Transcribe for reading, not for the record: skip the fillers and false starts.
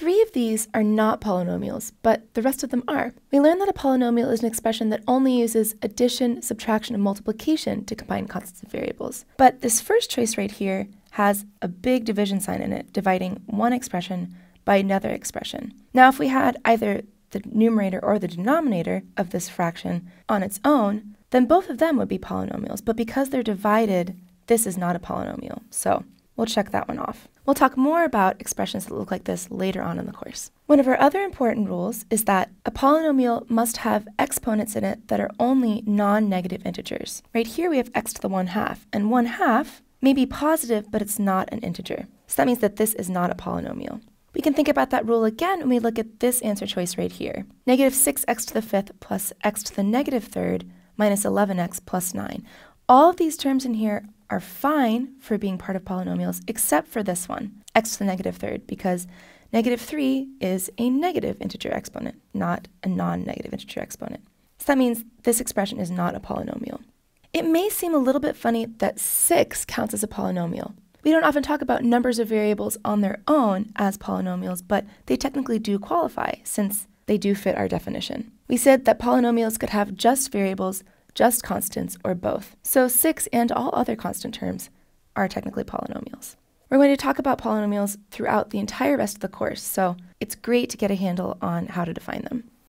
3 of these are not polynomials, but the rest of them are. We learned that a polynomial is an expression that only uses addition, subtraction, and multiplication to combine constants and variables. But this first choice right here has a big division sign in it, dividing one expression by another expression. Now, if we had either the numerator or the denominator of this fraction on its own, then both of them would be polynomials. But because they're divided, this is not a polynomial. So we'll check that one off. We'll talk more about expressions that look like this later on in the course. One of our other important rules is that a polynomial must have exponents in it that are only non-negative integers. Right here we have x to the 1/2, and 1/2 may be positive, but it's not an integer. So that means that this is not a polynomial. We can think about that rule again when we look at this answer choice right here. Negative 6x to the 5th plus x to the negative 3rd minus 11x plus 9. All of these terms in here are fine for being part of polynomials, except for this one, x to the negative 3rd, because negative 3 is a negative integer exponent, not a non-negative integer exponent. So that means this expression is not a polynomial. It may seem a little bit funny that 6 counts as a polynomial. We don't often talk about numbers of variables on their own as polynomials, but they technically do qualify since they do fit our definition. We said that polynomials could have just variables, just constants, or both. So 6 and all other constant terms are technically polynomials. We're going to talk about polynomials throughout the entire rest of the course, so it's great to get a handle on how to define them.